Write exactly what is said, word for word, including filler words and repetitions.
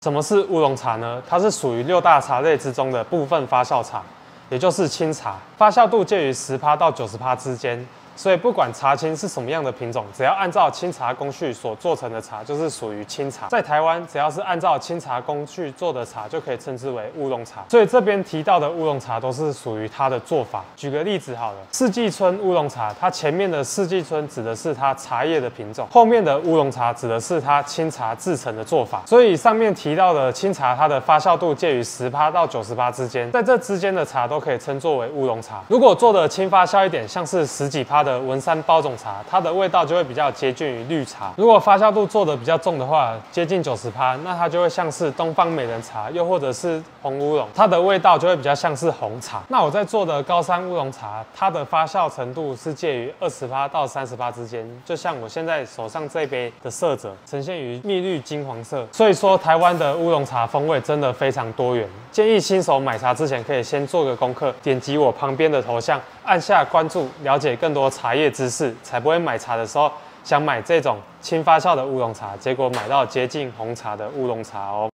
什么是乌龙茶呢？它是属于六大茶类之中的部分发酵茶，也就是青茶，发酵度介于十趴到九十趴之间。所以不管茶青是什么样的品种，只要按照青茶工序所做成的茶，就是属于青茶。在台湾，只要是按照青茶工序做的茶，就可以称之为乌龙茶。所以这边提到的乌龙茶都是属于它的做法。举个例子好了，四季春乌龙茶，它前面的四季春指的是它茶叶的品种，后面的乌龙茶指的是它青茶制成的做法。所以上面提到的青茶，它的发酵度介于十趴到九十趴之间，在这之间的茶都可以称作为乌龙茶。如果做的轻发酵一点，像是十几趴的文山包种茶，它的味道就会比较接近于绿茶。如果发酵度做的比较重的话，接近九十趴，那它就会像是东方美人茶，又或者是红乌龙，它的味道就会比较像是红茶。那我在做的高山乌龙茶，它的发酵程度是介于二十趴到三十趴之间，就像我现在手上这杯的色泽，呈现于蜜绿金黄色。所以说，台湾的乌龙茶风味真的非常多元。建议新手买茶之前，可以先做个功课，点击我旁边的头像，按下关注，了解更多茶叶知识，才不会买茶的时候想买这种轻发酵的乌龙茶，结果买到接近红茶的乌龙茶哦。